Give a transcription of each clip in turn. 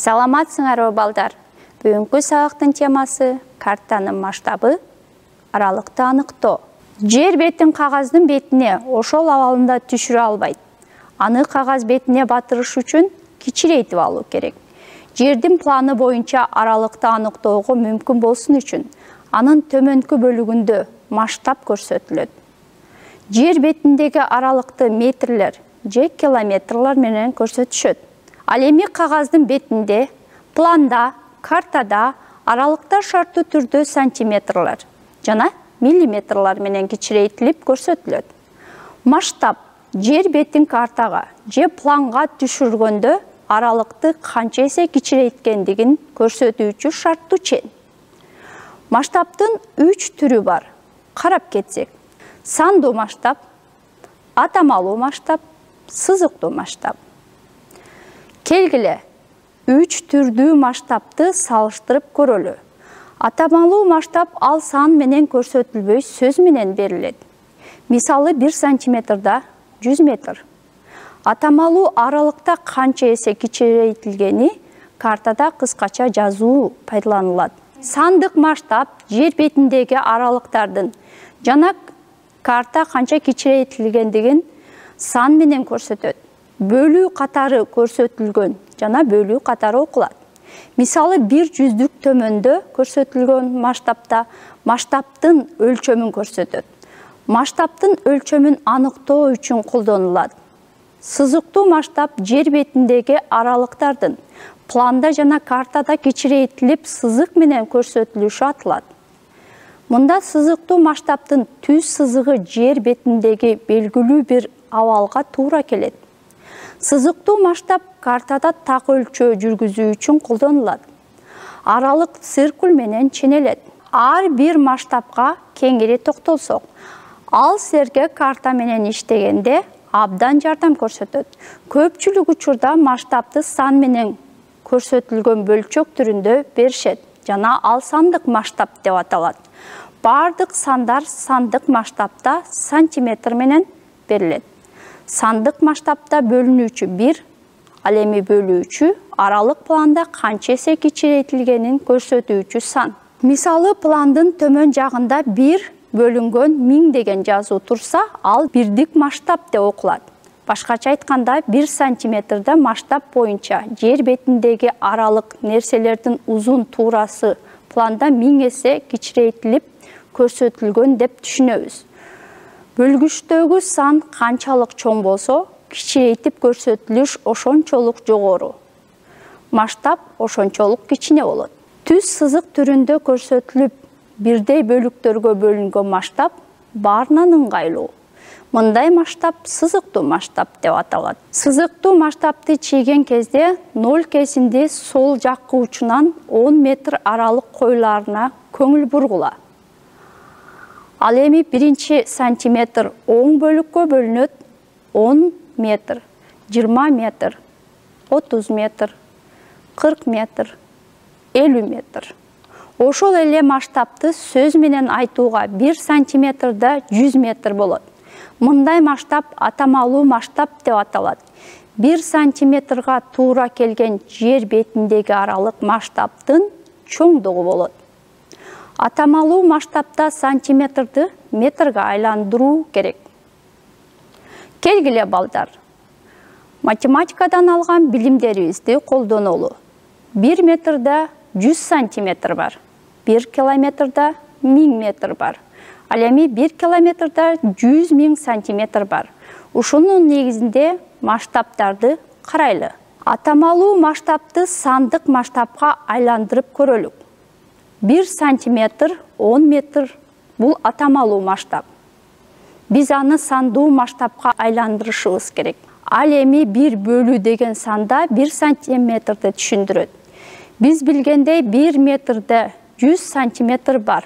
Саламатсыңарбы балдар. Бүгүнкү сабактын темасы картанын масштабы аралыкты аныктоо. Жер бетин кагаздын бетине ошол абалында түшүрө албайт. Аны кагаз бетине батырыш үчүн кичирейтип алуу керек. Жердин планы боюнча аралыкты аныктоого мүмкүн болсун үчүн анын төмөнкү бөлүгүндө масштаб көрсөтүлөт. Жер бетиндеги аралыкты метрлер же километрлер менен көрсөтүшөт. Ал эми кагаздын бетинде, планда, картада аралыктар шарттуу түрдө сантиметрлер жана миллиметрлер менен кичирейтилип көрсөтүлөт. Масштаб жер бетин картага же планга түшүргөндө аралыкты канча эсе кичирейткендигин көрсөтүүчү шарттуу чен. Масштабтын 3 түрү бар. Карап кетсек, сандуу масштаб, атамалуу масштаб, сызыктуу масштаб. Келгиле, 3 түрдүү масштабты салыштырып көрөлү. Атамалуу масштаб ал сан менен көрсөтүлбөй сөз менен берилет. Мисалы 1 сантиметрда 100 метр. Атамалуу аралыкта канча эсе кичирейтилгени картада кыскача жазуу пайдаланылат. Сандык масштаб жер бетиндеги аралыктардын жана карта канча кичирейтилгендигин сан менен көрсөтөт. Бөлүү катары көрсөтүлгөн жана бөлүү катары окулат. Мисалы 1/100 төмөндө көрсөтүлгөн масштабта масштабтын өлчөмүн көрсөтөт. Масштабтын өлчөмүн аныктоо үчүн колдонулат. Сызыктуу масштаб жер бетиндеги аралыктардын планда жана картада кичирейтилип сызык менен көрсөтүлүшү аталат. Мында сызыктуу масштабтын түз сызыгы жер бетиндеги белгилүү бир абалга туура келет. Сызыктуу масштаб картада так өлчөө жүргүзүү үчүн колдонулат. Аралык циркуль менен ченелет. Ар бир масштабка кеңири токтолсок, ал силерге карта менен иштегенде абдан жардам көрсөтөт. Көпчүлүк учурда масштабты сан менен көрсөтүлгөн бөлчөк түрүндө беришет жана ал сандык масштаб деп аталат. Бардык сандар сандык масштабта сантиметр менен берилет. Сандык масштабта бөлүнүүчү 1, ал эми бөлүүчү аралык планда канча эсе кичирейтилгенин көрсөтүүчү сан. Мисалы пландын төмөн жагында 1 бөлүнгөн 1000 деген жазуу турса, ал бирдик масштаб деп окулат. Башкача айтканда 1 сантиметрде масштаб боюнча жер бетиндеги аралык нерселердин узун туурасы планда 1000 эсе кичирейтилип көрсөтүлгөн деп түшүнөбүз. Бөлгүчтөгү сан канчалык чоң болсо, кичирейтип көрсөтүлүш ошончолук жогору. Масштаб ошончолук кичине болот. Түз сызык түрүндө көрсөтүлүп, бирдей бөлүктөргө бөлүнгөн масштаб баарынан ыңгайлуу. Мындай масштаб сызыктуу масштаб деп аталат. Сызыктуу масштабты чийген кезде 0 кесинди сол жаккы учунан 10 метр аралык коюларына көңүл бургула. Ал эми 1 сантиметр оң бөлүккө бөлүнөт 10 метр, 20 метр, 30 метр, 40 метр, 50 метр. Ошол эле масштабты сөз менен айтууга 1 сантиметрда 100 метр болот. Мындай масштаб атамалуу масштаб деп аталат. 1 сантиметрга туура келген жер бетиндеги аралык масштабтын чоңдугу болот. Атамалуу масштабта сантиметрди метрге айландыруу керек. Келгиле балдар. Математикадан алган билимдерибизди колдонолу. 1 метрде 100 сантиметр бар. 1 километрде 1000 метр бар. Ал эми 1 километрде 100 000 сантиметр бар. Ушунун негизинде масштабтарды карайлы. Атамалуу масштабты сандык масштабка айландырып көрөлүк. 1 сантиметр 10 метр бул атамалуу масштаб. Биз аны сандуу масштабка айландырышыбыз керек. Ал эми 1 бөлүү деген санда 1 сантиметрди түшүндүрөт. Биз билгендей 1 метрде 100 сантиметр бар.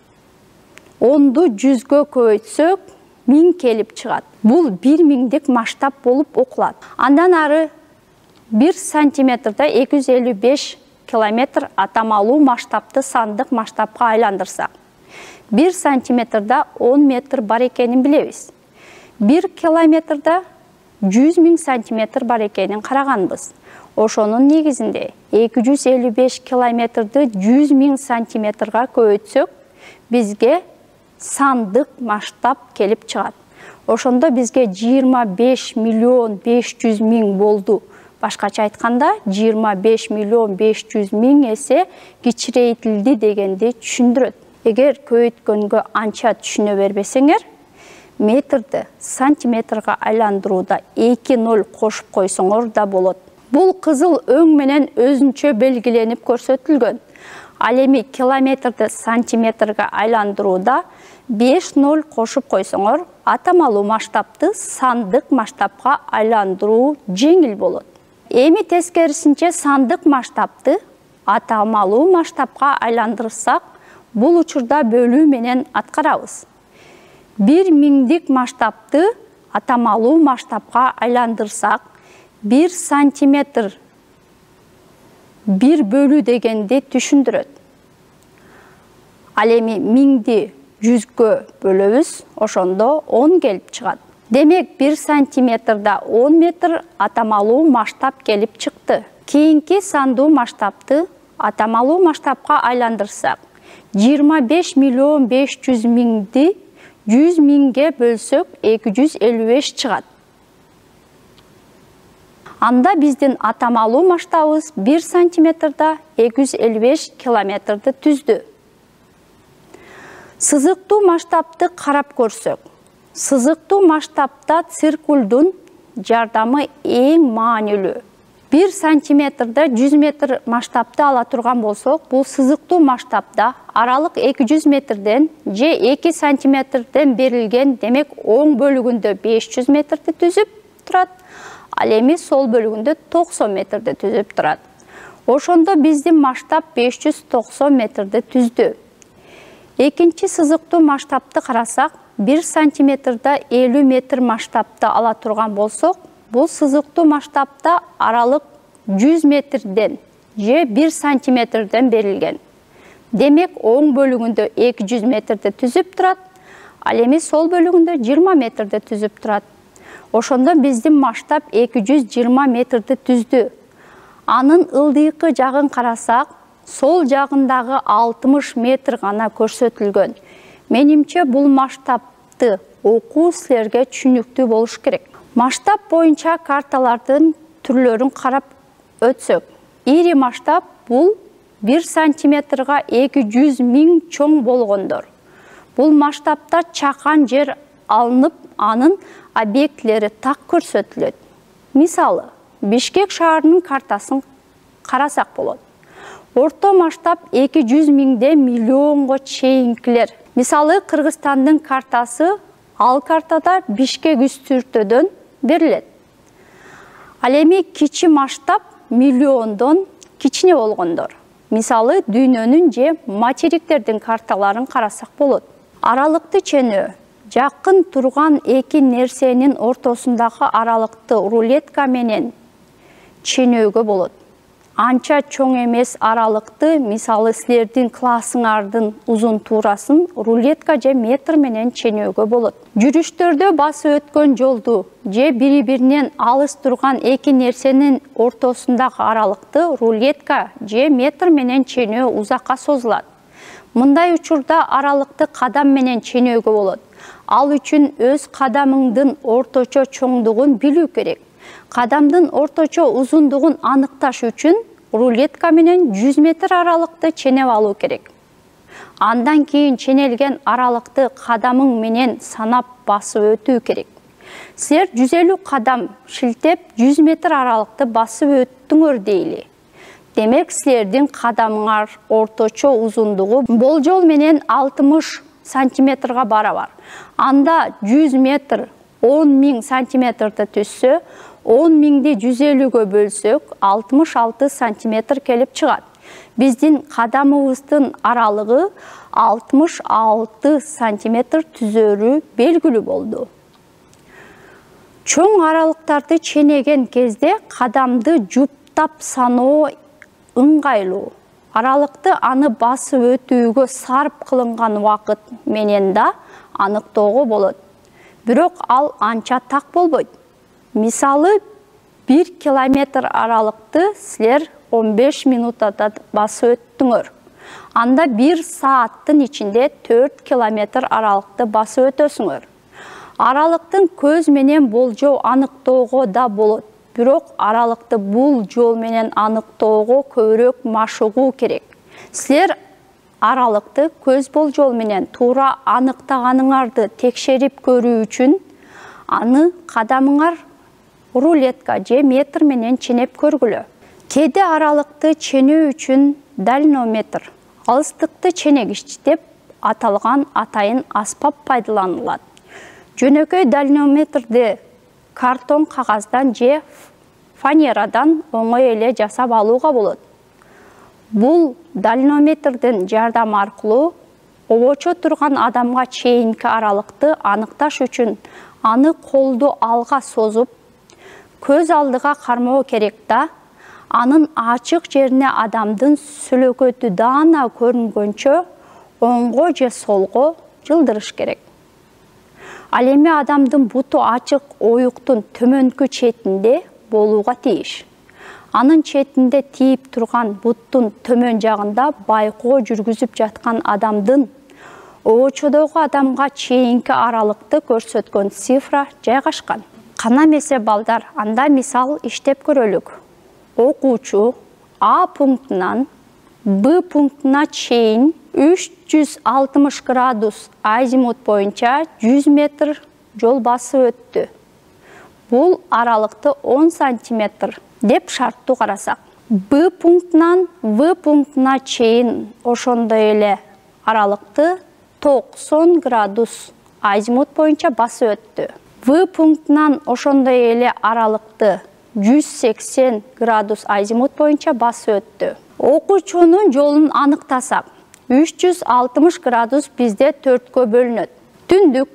10ду 100гө көбөйтсөк 1000 келип чыгат. Бул 1000дик масштаб болуп окулат. Андан ары 1 сантиметрде 255 километр атамалуу масштабты сандык масштабка айландырсак, 1 сантиметрде 10 метр бар экенин билебиз. 1 километрде 100 000 сантиметр бар экенин караганбыз. Ошонун негизинде 255 километрди 100 000 сантиметрга көбөйтсөк, бизге сандык масштаб келип чыгат. Ошондо бизге 25 миллион 500 000 болду. Башкача айтканда 25 миллион 500 000 эсе кичирейтилди дегенди түшүндүрөт. Эгер көбөйткөнгө анча түшүнө бербесеңер, метрди сантиметрга айландырууда 2-0 кошуп койсоңор да болот. Бул кызыл өң менен өзүнчө белгиленип көрсөтүлгөн. Ал эми километрди сантиметрга айландырууда 5-0 кошуп койсоңор, атамалуу масштабты сандык масштабка айландыруу жеңил болот. Эми тескерисинче сандык масштабты атамалуу масштабка айландырсак, бул учурда бөлүү менен аткарабыз. 1000-дик масштабты атамалуу масштабка айландырсак, 1 сантиметр 1 бөлүү дегенди түшүндүрөт. Ал эми 1000ди 100гө бөлөбүз, ошондо 10 келип чыгат. Демек 1 сантиметрда 10 метр атамалуу масштаб келип чыкты. Кийинки сандуу масштабты атамалуу масштабка айландырсак, 25 миллион 500 000ди 100 000ге бөлсөк 255 чыгат. Анда биздин атамалуу масштабыбыз 1 сантиметрда 255 километрди түздү. Сызыктуу масштабты карап көрсөк, сызыктуу масштабта циркулдун жардамы эң маанилүү. 1 сантиметрда 100 метр масштабты ала турган болсок, бул сызыктуу масштабда аралык 200 метрден же 2 сантиметрден берилген, демек оң бөлүгүндө 500 метрди түзүп турат, ал эми сол бөлүгүндө 90 метрди түзүп турат. Ошондо биздин масштаб 590 метрди түздү. Экинчи сызыктуу масштабты карасак, 1 сантиметрда 50 метр масштабты ала турган болсок, бул сызыктуу масштабта аралык 100 метрден же 1 сантиметрден берилген. Демек, оң бөлүгүндө 200 метрди түзүп турат, ал эми сол бөлүгүндө 20 метрди түзүп турат. Ошондо биздин масштаб 220 метрди түздү. Анын ылдыйкы жагын карасак, сол жагындагы 60 метр гана көрсөтүлгөн. Менимче бул масштабты окуу силерге түшүнүктүү болуш керек. Масштаб боюнча карталардын түрлөрүн карап өтсөк, ири масштаб бул 1 сантиметрга 200 000 чоң болгондор. Бул масштабта чакан жер алынып, анын объектилери так көрсөтүлөт. Мисалы, Бишкек шаарынын картасын карасак болот. Орто масштаб 200 000ден миллионго чейинкилер. Мисалы, Кыргызстандын картасы, ал картада Бишкек үстүртөдөн берилет. Ал эми кичи масштаб миллиондон кичине болгондор. Мисалы, дүйнөнүн же материктердин карталарын карасак болот. Аралыкты ченөө, жакын турган эки нерсенин ортосундагы аралыкты рулетка менен ченөөгө болот. Анча чоң эмес аралыкты, мисалы, силердин классыңардын узун туурасын рулетка же метр менен ченөөгө болот. Жүрүштөрдө басып өткөн жолду же бири-биринен алыс турган эки нерсенин ортосундагы аралыкты рулетка же метр менен ченөө узакка созулат. Мындай учурда аралыкты кадам менен ченөөгө болот. Ал үчүн өз кадамыңдын орточо чоңдугун билүү керек. Кадамдын орточо узундугун аныкташ үчүн рулетка менен 100 метр аралыкты ченеп алуу керек. Андан кийин ченелген аралыкты кадамың менен санап басып өтүү керек. Силер 150 кадам шилтеп 100 метр аралыкты басып өттүңөр дейли. Демек, силердин кадамыңар орточо узундугу болжол менен 60 сантиметрга барабар. Анда 100 метр 10 000 сантиметрді түссө, 10 000ді 150-ге бөлсөк, 66 сантиметр келип чыгат. Биздин кадамыбыздын аралыгы 66 сантиметр түзөрү белгилүү болду. Чоң аралыктарды ченеген кезде кадамды жуптап саноо ыңгайлуу. Аралыкты аны басып өтүүгө сарп кылынган убакыт менен да аныктоого болот. Бирок ал анча так болбойт. Мисалы, 1 километр аралыкты силер 15 минутада басып өттүңөр. Анда 1 сааттын ичинде 4 километр аралыкты басып өтөсүңөр. Аралыктын көз менен болжоо аныктоого да болот. Бирок аралыкты бул жол менен аныктоого көбүрөөк машыгуу керек. Силер аралыкты көз болжол менен туура аныктаганыңарды текшерип көрүү үчүн аны кадамыңар рулетка же метр менен ченеп көргүлө. Кээде аралыкты ченөө үчүн дальнометр, алыстыкты ченегич деп аталган атайын аспап пайдаланылат. Жөнөкөй дальнометрди картон кагаздан же фанерадан оңой эле жасап алууга болот. Бул дальнометрдин жардамы аркылуу обочо турган адамга чейинки аралыкты аныкташ үчүн аны колду алга созуп, көз алдыга кармоо керек да, анын ачык жерине адамдын сүлөкөтү даана көрүнгөнчө оңго же солго жылдырыш керек. Ал эми адамдын буту ачык оюктун төмөнкү четинде болууга тийиш. Анын четинде тийип турган буттун төмөн жагында байкоо жүргүзүп жаткан адамдын обочодогу адамга чейинки аралыкты көрсөткөн цифра жайгашкан. Кана эмесе балдар, анда мисал иштеп көрөлүк. Окуучу А пунктунан Б пунктуна чейин 360 градус азимут боюнча 100 метр жол басып өттү. Бул аралыкты 10 сантиметр деп шарттуу карасак. Б пунктунан В пунктуна чейин ошондой эле аралыкты 90 градус азимут боюнча басып өттү. В пунктунан ошондой эле аралыкты 180 градус азимут боюнча басып өттү. Окуучунун жолун аныктасак, 360 градус бизде 4кө бөлүнөт. Түндүк,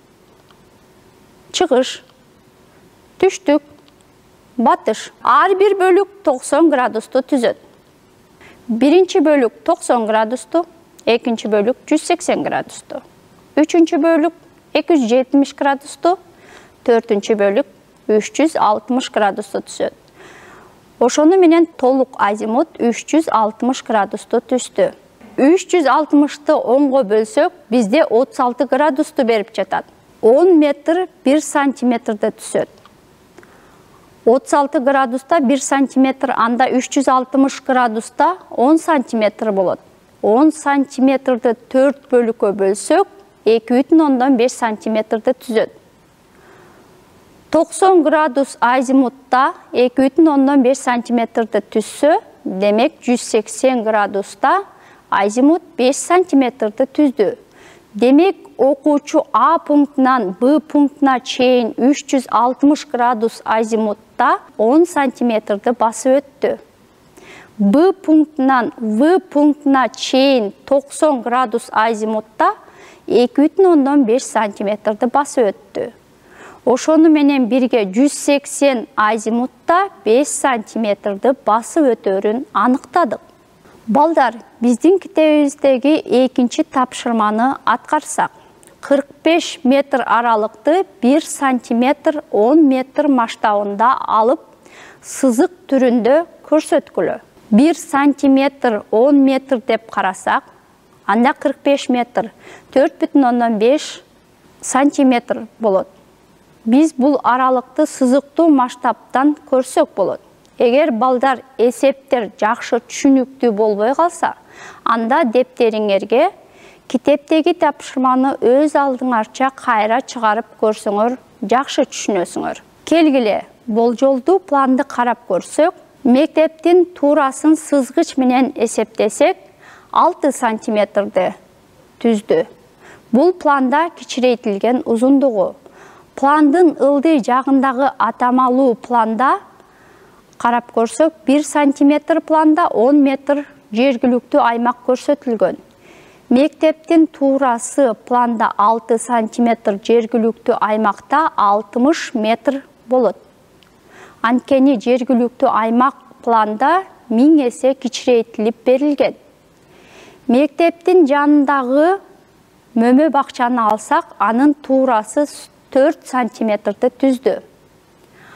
чыгыш, түштүк, батыш. Ар бир бөлүк 90 градусту түзөт. Биринчи бөлүк 90 градусту, экинчи бөлүк 180 градусту. Үчүнчү бөлүк 270 градусту, төртүнчү бөлүк 360 градусту түзөт. Ошону менен толук азимут 360 градусту түздү. 360-ты 10го бөлсөк, бизде 36 градусту берип жатат. 10 метр 1 сантиметрде түзөт. 36 градуста 1 сантиметр, анда 360 градуста 10 сантиметр болот. 10 сантиметрди 4 бөлүккө бөлсөк, 2,5 сантиметрди түзөт. 90 градус азимутта 2,5 сантиметрди түзсө, демек 180 градуста азимут 5 сантиметрди түздү. Демек, окуучу А пунктунан Б пунктуна чейин 360 градус азимутта 10 сантиметрди басып өттү. Б пунктунан В пунктуна чейин 90 градус азимутта 2,5 сантиметрди басып өттү. Ошону менен бирге 180 азимутта 5 сантиметрди басып өтөрүн аныктадык. Балдар, биздин китебибиздеги экинчи тапшырманы аткарсак, 45 метр аралыкты 1 сантиметр 10 метр масштабында алып, сызык түрүндө көрсөткүлө. 1 сантиметр 10 метр деп карасак, анда 45 метр 4,5 сантиметр болот. Биз бул аралыкты сызыктуу масштабтан көрсөк болот. Эгер балдар эсептер жакшы түшүнүктүү болбой калса, анда дептериңерге китептеги тапшырманы өз алдыңарча кайра чыгарып көрсөңөр, жакшы түшүнөсүңөр. Келгиле, болжолдуу планды карап көрсөк, мектептин туурасын сызгыч менен эсептесек, 6 сантиметрди түздү. Бул планда кичирейтилген узундугу. Пландын ылдый жагындагы атамалуу планда карап көрсөк, 1 сантиметр планда 10 метр жергиликтүү аймак көрсөтүлгөн. Мектептин туурасы планда 6 сантиметр жергиликтүү аймакта 60 метр болот. Анткени жергиликтүү аймак планда 1000 эсе кичирейтилип берилген. Мектептин жанындагы мөмө бакчаны алсак, анын туурасы 4 сантиметрди түздү.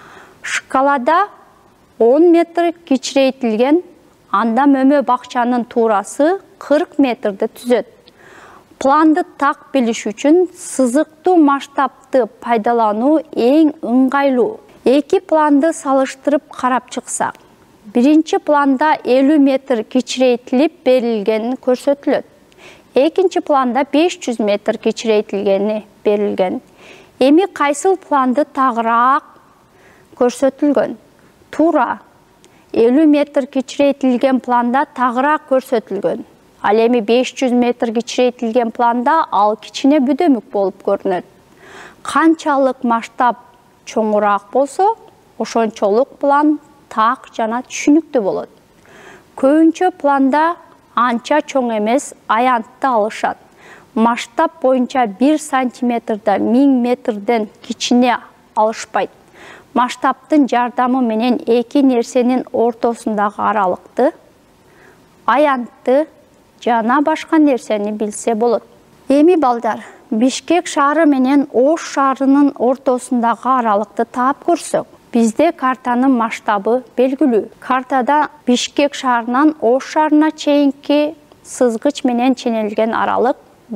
Шкалада 10 метр кичирейтилген, анда мөмө бакчанын туурасы 40 метрди түзөт. Планды так билиш үчүн сызыктуу масштабты пайдалануу эң ыңгайлуу. Эки планды салыштырып карап чыксак, биринчи планда 50 метр кичирейтилип берилгени көрсөтүлөт. Экинчи планда 500 метр кичирейтилгени берилген. Эми кайсыл планды тагыраак көрсөтүлгөн? Туура, 50 метр кичирейтилген планда тагыраак көрсөтүлгөн. Ал эми 500 метр кичирейтилген планда ал кичине бүдөмүк болуп көрүнөт. Канчалык масштаб чоңураак болсо, ошончолук план так жана түшүнүктүү болот. Көбүнчө планда анча чоң эмес аянтты алышат. Масштаб боюнча 1 сантиметрда 1000 метрден кичине алышпайт. Масштабтын жардамы менен эки нерсенин ортосундагы аралыкты, аянтты жана башка нерсени билсе болот. Эми балдар, Бишкек шаары менен Ош шаарынын ортосундагы аралыкты таап көрсөк, бизде картанын масштабы белгилүү. Картада Бишкек шаарынан Ош шаарына чейинки сызгыч менен ченелген аралык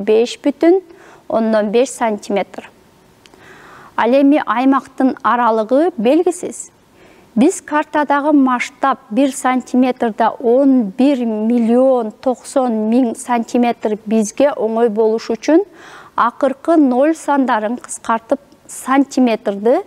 5,5 сантиметр. Ал эми аймактын аралыгы белгисиз. Биз картадагы масштаб 1 сантиметрда 11 миллион 90 миң сантиметр бизге оңой болуш үчүн акыркы 0 сандарын кыскартып сантиметрди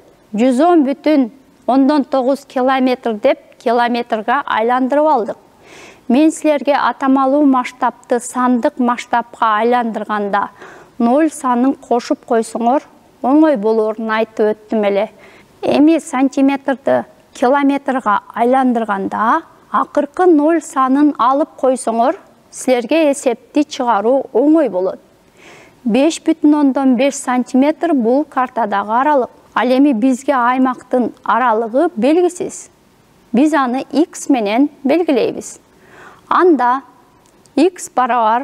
110,9 километр деп километрге айландырып алдык. Мен силерге атамалуу масштабты сандык масштабка айландырганда 0 санын кошуп койсоңор оңой болоорун айтып өттүм эле. Эми сантиметрди километрга айландырганда акыркы 0 санын алып койсоңор, силерге эсепти чыгаруу оңой болот. 5,5 сантиметр бул картадагы аралык. Ал эми бизге аймактын аралыгы белгисиз. Биз аны X менен белгилейбиз. Анда X барабар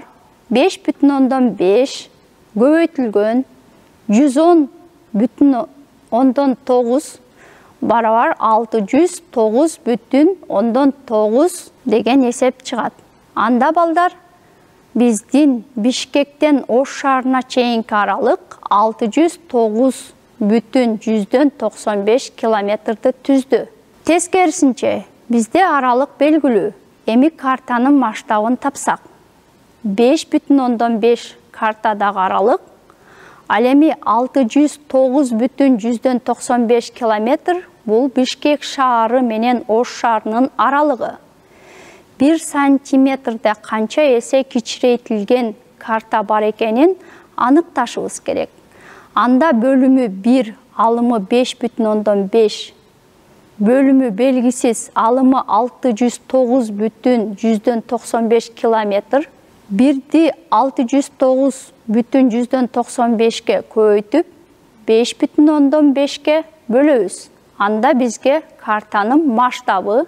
5,5 көбөйтүлгөн 110,9 барабар 609,9 деген эсеп чыгат. Анда балдар, биздин Бишкектен Ош шаарына чейинки аралык 609,95 километрди түздү. Тескерисинче, бизде аралык белгилүү. Эми картанын масштабын тапсак, 5,5 картадагы аралык, ал эми 609,95 километр бул Бишкек шаары менен Ош шаарынын аралыгы. 1 сантиметрде канча эсе кичирейтилген карта бар экенин аныкташыбыз керек. Анда бөлүмү 1 алымы 5,5, бөлүмү белгисиз алымы 609,95 километр, 1-ди 609,95ке көбөйтүп 5,5ке бөлөбүз. Анда бизге картанын масштабы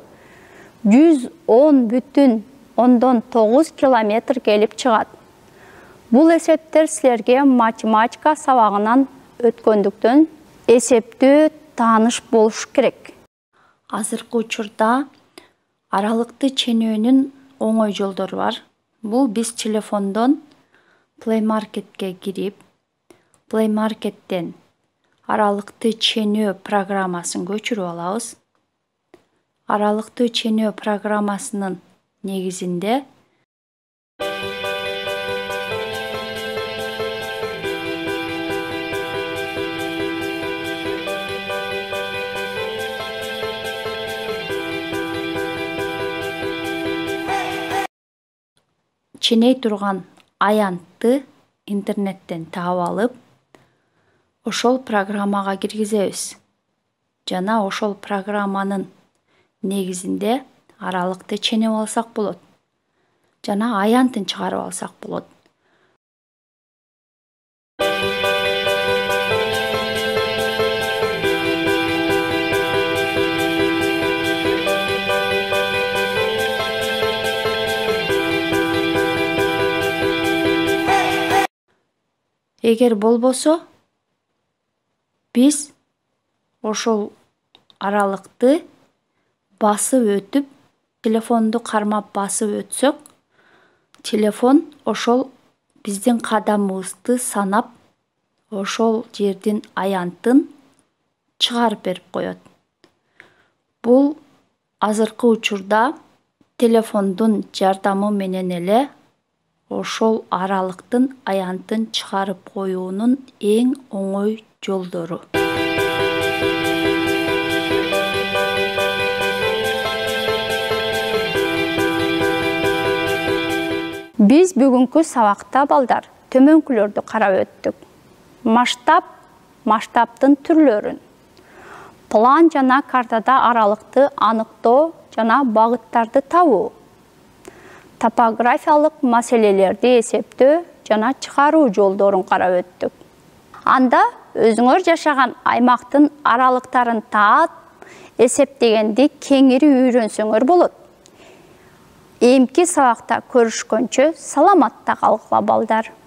110,9 километр келип чыгат. Бул эсептер силерге математика сабагынан өткөндүктөн эсептөө тааныш болуш керек. Азыркы учурда аралыкты ченөөнүн оңой жолдору бар. Бул биз телефондон Play Marketке кирип, Play Markеттен аралыкты ченөө программасын көчүрүп алабыз. Аралыкты ченөө программасынын негизинде ченей турган аянтты интернеттен таап алып, ошол программага киргизебиз. Жана ошол программанын негизинде аралыкты ченеп алсак болот. Жана аянтын чыгарып алсак болот. Эгер болбосо, биз ошол аралыкты басып өтүп, телефонду кармап басып өтсөк, телефон ошол биздин кадамыбызды санап, ошол жердин аянтын чыгарып берип коет. Бул азыркы учурда телефондун жардамы менен эле ошол аралыктын аянтын чыгарып коюунун эң оңой жолдору. Биз бүгүнкү сабакта балдар төмөнкүлөрдү карап өттүк. Масштаб, масштабтын түрлөрүн, план жана картада аралыкты аныктоо жана багыттарды табуу, топографиялык маселелерди эсептөө жана чыгаруу жолдорун карап өттүк. Анда өзүңөр жашаган аймактын аралыктарын таап, эсептегенди кеңири үйрөнсөңөр болот. Эмки сабакта көрүшкөнчө саламатта калгыла балдар.